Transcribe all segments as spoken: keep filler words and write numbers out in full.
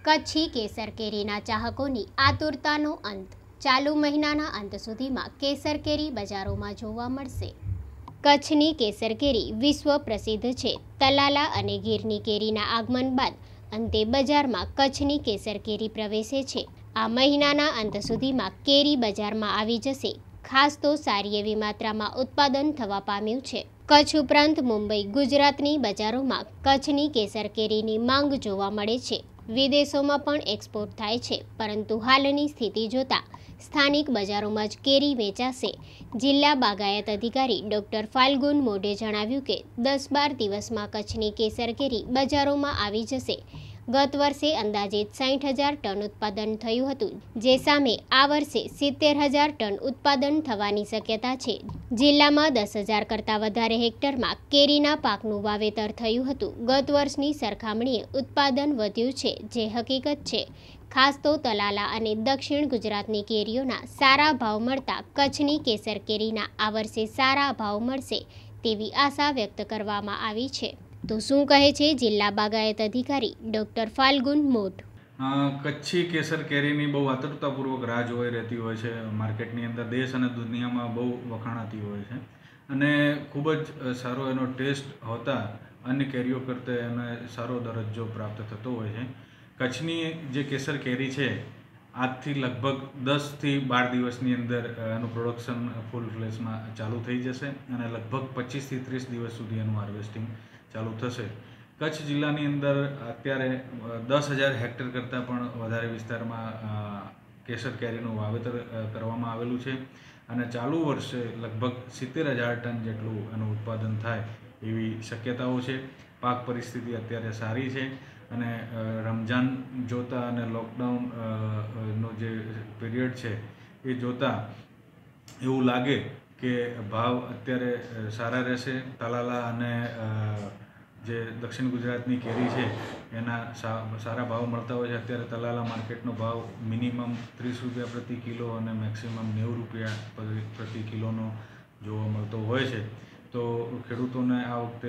કચ્છી કેસર કેરીના ચાહકોની આતુરતાનો અંત। ચાલુ મહિનાના અંત સુધીમાં કેસર કેરી બજારોમાં જોવા મળશે। કચ્છની કેસર કેરી વિશ્વ પ્રસિદ્ધ છે। તલાલા અને ગીરની કેરીના આગમન બાદ અંતે બજારમાં કચ્છની કેસર કેરી પ્રવેશે છે। આ મહિનાના અંત સુધીમાં કેરી બજારમાં આવી જશે। ખાસ તો સારી એવી માત્રામાં ઉત્પાદન થવા પામ્યું છે। કચ્છ ઉપરાંત મુંબઈ, ગુજરાતની બજારોમાં કચ્છની કેસર કેરીની માંગ જોવા મળે છે। વિદેશોમાં પણ એક્સપોર્ટ થાય છે, પરંતુ હાલની સ્થિતિ જોતા સ્થાનિક બજારોમાં જ કેરી વેચાશે। જિલ્લા બાગાયત અધિકારી ડોક્ટર ફાલ્ગુન મોઢે જણાવ્યું કે દસ બાર દિવસમાં કચ્છની કેસર કેરી બજારોમાં આવી જશે। ગત વર્ષે અંદાજે સાઠ હજાર ટન ઉત્પાદન થયું હતું, જે સામે આ વર્ષે સિત્તેર હજાર ટન ઉત્પાદન થવાની શક્યતા છે। જિલ્લામાં દસ હજાર કરતાં વધારે હેક્ટરમાં કેરીના પાકનું વાવેતર થયું હતું। ગત વર્ષની સરખામણીએ ઉત્પાદન વધ્યું છે, જે હકીકત છે। ખાસ તો તલાલા અને દક્ષિણ ગુજરાતની કેરીઓના સારા ભાવ મળતા કચ્છની કેસર કેરીના આ વર્ષે સારા ભાવ મળશે તેવી આશા વ્યક્ત કરવામાં આવી છે। તો શું કહે છે જિલ્લા બાગાયત અધિકારી ડોક્ટર ફાલ્ગુન મોઢ? કચ્છી કેસર કેરીની બહુ આતુરતાપૂર્વક રાહ જોઈ રહેતી હોય છે। માર્કેટની અંદર દેશ અને દુનિયામાં બહુ વખાણાતી હોય છે અને ખૂબ જ સારો એનો ટેસ્ટ હોતા અન્ય કેરીઓ કરતાં એને સારો દરજ્જો પ્રાપ્ત થતો હોય છે। કચ્છની જે કેસર કેરી છે, આજથી લગભગ દસથી બાર દિવસની અંદર એનું પ્રોડક્શન ફૂલ ફ્લેશમાં ચાલુ થઈ જશે અને લગભગ પચીસથી ત્રીસ દિવસ સુધી એનું હાર્વેસ્ટિંગ ચાલુ થશે। કચ્છ જિલ્લાની અંદર અત્યારે દસ હજાર હેક્ટર કરતાં પણ વધારે વિસ્તારમાં કેસર કેરીનું વાવેતર કરવામાં આવેલું છે અને ચાલુ વર્ષે લગભગ સિત્તેર હજાર ટન જેટલું એનું ઉત્પાદન થાય એવી શક્યતાઓ છે। પાક પરિસ્થિતિ અત્યારે સારી છે અને રમજાન જોતા અને લોકડાઉન નો જે પીરિયડ છે એ જોતા એવું લાગે કે ભાવ અત્યારે સારા રહેશે। તલાલા અને જે દક્ષિણ ગુજરાતની કેરી છે એના સારા ભાવ મળતા હોય છે। અત્યારે તલાલા માર્કેટનો ભાવ મિનિમમ ત્રીસ રૂપિયા પ્રતિ કિલો અને મેક્સિમમ નેવું રૂપિયા પ્રતિ કિલોનો જોવા મળતો હોય છે। તો ખેડૂતોને આ વખતે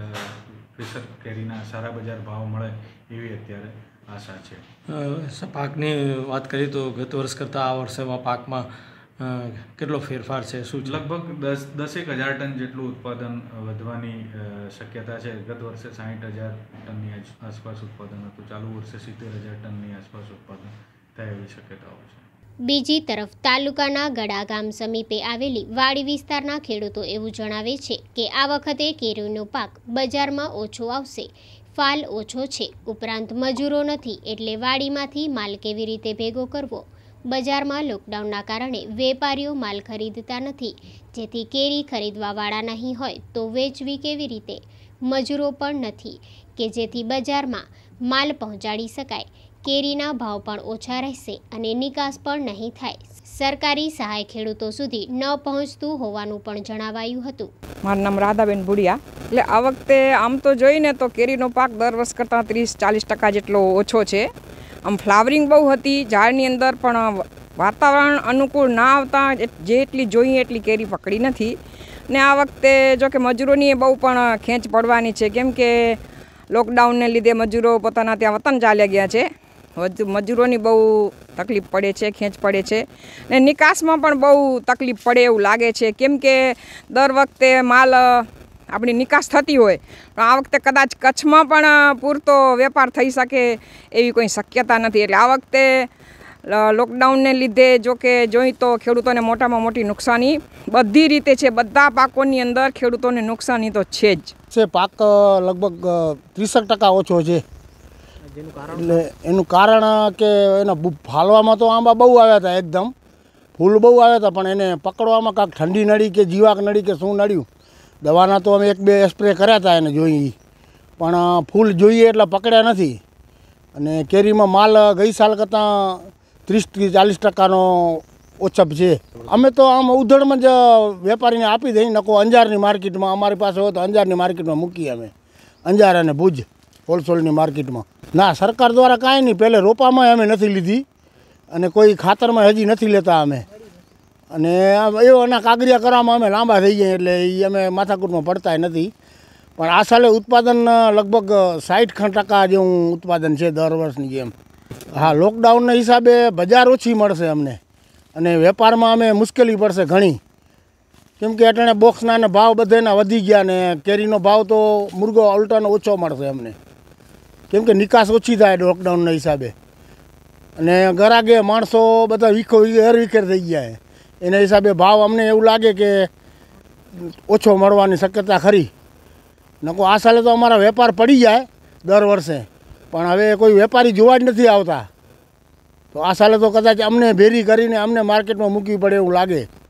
કેસર કેરીના સારા બજાર ભાવ મળે એવી અત્યારે આશા છે। પાકની વાત કરીએ તો ગત વર્ષ કરતાં આ વર્ષેમાં પાકમાં કેટલો ફેરફાર છે? શું લગભગ દસ દસેક હજાર ટન જેટલું ઉત્પાદન વધવાની શક્યતા છે। ગત વર્ષે સાઠ હજાર ટનની આસપાસ ઉત્પાદન હતું, ચાલુ વર્ષે સિત્તેર હજાર ટનની આસપાસ ઉત્પાદન થાય એવી શક્યતાઓ છે। બીજી તરફ તાલુકાના ગડા ગામ સમીપે આવેલી વાડી વિસ્તારના ખેડૂતો એવું જણાવે છે કે આ વખતે કેરીનો પાક બજારમાં ઓછો આવશે। ફાલ ઓછો છે, ઉપરાંત મજૂરો નથી, એટલે વાડીમાંથી માલ કેવી રીતે ભેગો કરવો? બજારમાં લોકડાઉનના કારણે વેપારીઓ માલ ખરીદતા નથી, જેથી કેરી ખરીદવાવાળા નહીં હોય તો વેચવી કેવી રીતે? મજૂરો પણ નથી કે જેથી બજારમાં માલ પહોંચાડી શકાય। કેરીના ભાવ પણ ઓછા રહેશે અને નિકાસ પણ નહીં થાય। સરકારી સહાય ખેડૂતો સુધી ન પહોંચતું હોવાનું પણ જણાવાયું હતું। મારું નામ રાધાબેન ભુડિયા। એટલે આ વખતે આમ તો જોઈને તો કેરીનો પાક દર વર્ષ કરતાં ત્રીસ ચાલીસ ટકા જેટલો ઓછો છે। આમ ફ્લાવરિંગ બહુ હતી ઝાડની અંદર, પણ વાતાવરણ અનુકૂળ ના આવતા જેટલી જોઈએ એટલી કેરી પકડી નથી ને આ વખતે જો કે મજૂરોની બહુ પણ ખેંચ પડવાની છે, કેમ કે લોકડાઉનને લીધે મજૂરો પોતાના ત્યાં વતન ચાલ્યા ગયા છે। મજૂરોની બહુ તકલીફ પડે છે, ખેંચ પડે છે ને નિકાસમાં પણ બહુ તકલીફ પડે એવું લાગે છે, કેમ કે દર વખતે માલ આપણી નિકાસ થતી હોય પણ આ વખતે કદાચ કચ્છમાં પણ પૂરતો વેપાર થઈ શકે એવી કોઈ શક્યતા નથી। એટલે આ વખતે લોકડાઉનને લીધે જો કે જોઈ તો ખેડૂતોને મોટામાં મોટી નુકસાની બધી રીતે છે। બધા પાકોની અંદર ખેડૂતોને નુકસાની તો છે જ છે। પાક લગભગ ત્રીસેક ટકા ઓછો છે, એટલે એનું કારણ કે એના ફાલવામાં તો આંબા બહુ આવ્યા હતા, એકદમ ફૂલ બહુ આવ્યા હતા, પણ એને પકડવામાં કાંઈક ઠંડી નડી કે જીવાક નડી કે શું નડ્યું, દવાના તો અમે એક બે સ્પ્રે કર્યા હતા એને જોઈ, પણ ફૂલ જોઈએ એટલે પકડ્યા નથી અને કેરીમાં માલ ગઈ સાલ કરતાં ત્રીસથી ચાલીસ ટકાનો ઓછપ છે। અમે તો આમ ઉધડમાં જ વેપારીને આપી દઈએ, નકો અંજારની માર્કેટમાં અમારી પાસે હોય તો અંજારની માર્કેટમાં મૂકીએ અમે, અંજાર અને ભુજ હોલસેલની માર્કેટમાં। ના, સરકાર દ્વારા કાંઈ નહીં, પહેલે રોપામાં અમે નથી લીધી અને કોઈ ખાતરમાં હજી નથી લેતા અમે, અને એવાના કાગરિયા કરવામાં અમે લાંબા થઈ ગયા એટલે એ અમે માથાકૂટમાં પડતા નથી। પણ આ સાલે ઉત્પાદન લગભગ સાઠ ટકા જેવું ઉત્પાદન છે દર વર્ષની જેમ। હા, લોકડાઉનના હિસાબે બજાર ઓછી મળશે અમને અને વેપારમાં અમે મુશ્કેલી પડશે ઘણી, કેમ કે અટાણે બોક્સના ને ભાવ બધાના વધી ગયા ને કેરીનો ભાવ તો મુર્ગો ઉલટાનો ઓછો મળશે અમને, કેમ કે નિકાસ ઓછી થાય લોકડાઉનના હિસાબે અને ગરાગે માણસો બધા વીખો વેર વિખેર થઈ ગયા છે, એના હિસાબે ભાવ અમને એવું લાગે કે ઓછો મળવાની શક્યતા ખરી. નકો આ સાલે તો અમારા વેપાર પડી જાય દર વર્ષે, પણ હવે કોઈ વેપારી જોવા જ નથી આવતા, તો આ સાલે તો કદાચ અમને ભેરી કરીને અમને માર્કેટમાં મૂકવી પડે એવું લાગે.